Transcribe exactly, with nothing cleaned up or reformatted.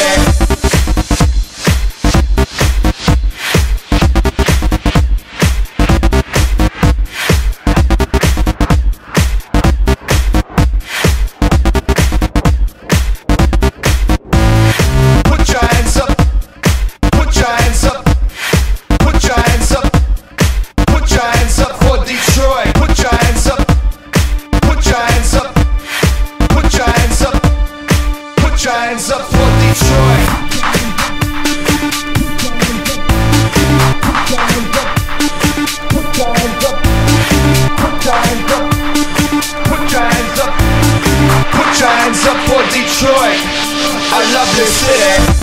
city. Hands up for Detroit. Put your hands up. Put your hands up. Put your hands up. Put your hands up for Detroit. I love this city.